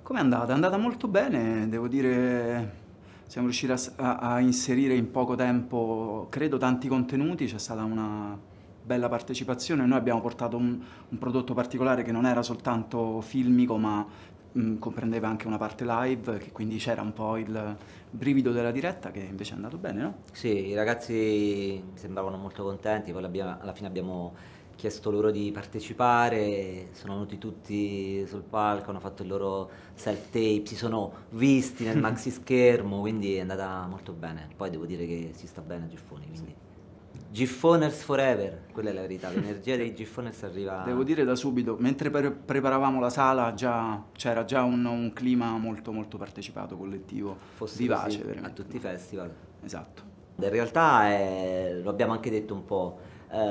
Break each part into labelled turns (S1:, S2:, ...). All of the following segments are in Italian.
S1: Com'è andata? È andata molto bene, devo dire, siamo riusciti a inserire in poco tempo, credo, tanti contenuti, c'è stata una bella partecipazione. Noi abbiamo portato un prodotto particolare che non era soltanto filmico, ma comprendeva anche una parte live, che quindi c'era un po' il brivido della diretta, che invece è andato bene, no?
S2: Sì, i ragazzi mi sembravano molto contenti, poi alla fine abbiamo chiesto loro di partecipare, sono venuti tutti sul palco, hanno fatto il loro self-tape, si sono visti nel maxi schermo, quindi è andata molto bene. Poi devo dire che si sta bene a Giffoni, quindi Giffoners forever, quella è la verità, l'energia dei Giffoners
S1: Devo
S2: arriva
S1: dire da subito, mentre preparavamo la sala c'era già un clima molto molto partecipato, collettivo,
S2: fosse
S1: vivace
S2: così a
S1: veramente.
S2: tutti i festival.
S1: Esatto.
S2: In realtà lo abbiamo anche detto un po',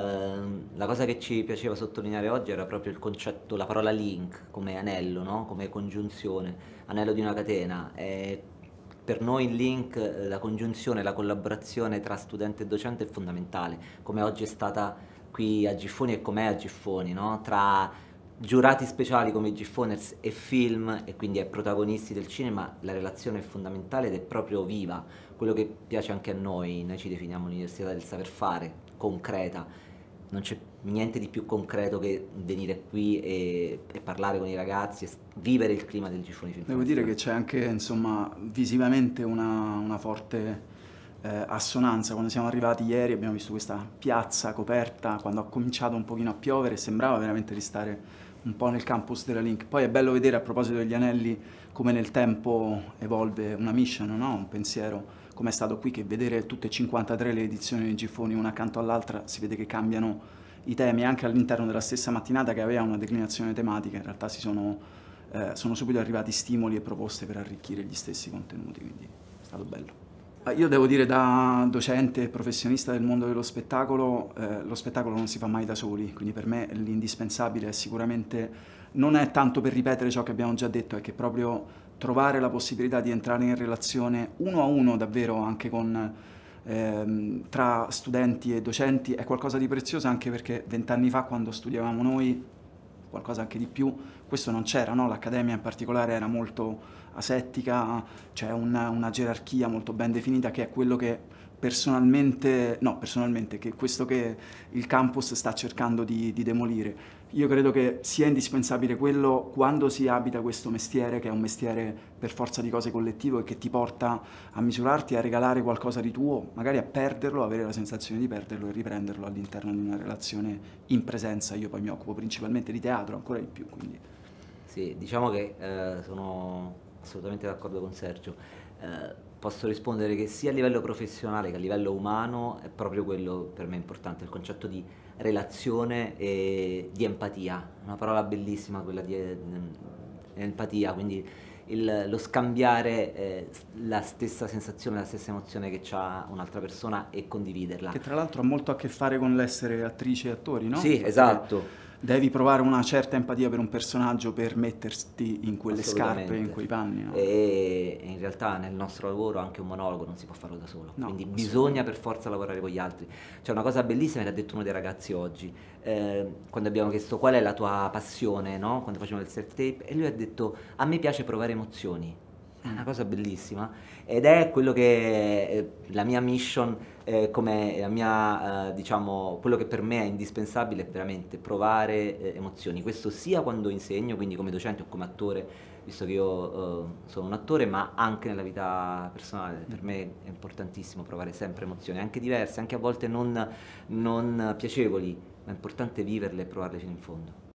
S2: la cosa che ci piaceva sottolineare oggi era proprio il concetto, la parola link come anello, no? Come congiunzione, anello di una catena. Per noi il link, la congiunzione, la collaborazione tra studente e docente è fondamentale, come oggi è stata qui a Giffoni e com'è a Giffoni, no? Tra giurati speciali come i Giffoners e film e quindi ai protagonisti del cinema la relazione è fondamentale ed è proprio viva, quello che piace anche a noi ci definiamo l'università del saper fare, concreta, non c'è niente di più concreto che venire qui e parlare con i ragazzi e vivere il clima del Giffoni Film
S1: Devo dire
S2: Festival.
S1: che c'è anche, insomma, visivamente una forte assonanza. Quando siamo arrivati ieri abbiamo visto questa piazza coperta, quando ha cominciato un pochino a piovere sembrava veramente di stare un po' nel campus della Link. Poi è bello vedere, a proposito degli anelli, come nel tempo evolve una mission, no? Un pensiero, come è stato qui, che vedere tutte e 53 le edizioni di Giffoni una accanto all'altra, si vede che cambiano i temi anche all'interno della stessa mattinata, che aveva una declinazione tematica. In realtà sono subito arrivati stimoli e proposte per arricchire gli stessi contenuti, quindi è stato bello. Io devo dire, da docente e professionista del mondo dello spettacolo, lo spettacolo non si fa mai da soli, quindi per me l'indispensabile è sicuramente, non è tanto per ripetere ciò che abbiamo già detto, è che proprio trovare la possibilità di entrare in relazione uno a uno davvero anche con tra studenti e docenti è qualcosa di prezioso, anche perché 20 anni fa, quando studiavamo noi, qualcosa anche di più, questo non c'era, no? L'Accademia in particolare era molto asettica, c'è una gerarchia molto ben definita, che è quello che personalmente, che questo che il campus sta cercando di demolire. Io credo che sia indispensabile quello quando si abita questo mestiere, che è un mestiere per forza di cose collettivo e che ti porta a misurarti, a regalare qualcosa di tuo, magari a perderlo, avere la sensazione di perderlo e riprenderlo all'interno di una relazione in presenza. Io poi mi occupo principalmente di teatro, ancora di più, quindi
S2: Sì, diciamo che sono assolutamente d'accordo con Sergio. Posso rispondere che sia a livello professionale che a livello umano è proprio quello per me importante, il concetto di relazione e di empatia. Una parola bellissima quella di empatia, quindi lo scambiare la stessa sensazione, la stessa emozione che ha un'altra persona e condividerla.
S1: che tra l'altro ha molto a che fare con l'essere attrice e attori, no? Il
S2: Sì,
S1: fatto che
S2: esatto.
S1: devi provare una certa empatia per un personaggio per metterti in quelle scarpe, in
S2: Assolutamente.
S1: quei panni, no?
S2: E in realtà nel nostro lavoro anche un monologo non si può farlo da solo,
S1: No,
S2: quindi bisogna
S1: assolutamente.
S2: per forza lavorare con gli altri. C'è una cosa bellissima che ha detto uno dei ragazzi oggi, quando abbiamo chiesto qual è la tua passione, no? Quando facevamo il self-tape, e lui ha detto a me piace provare emozioni. È una cosa bellissima ed è quello che la mia mission, come la mia, diciamo, quello che per me è indispensabile è veramente provare emozioni. Questo sia quando insegno, quindi come docente o come attore, visto che io sono un attore, ma anche nella vita personale. Per me è importantissimo provare sempre emozioni, anche diverse, anche a volte non piacevoli, ma è importante viverle e provarle fino in fondo.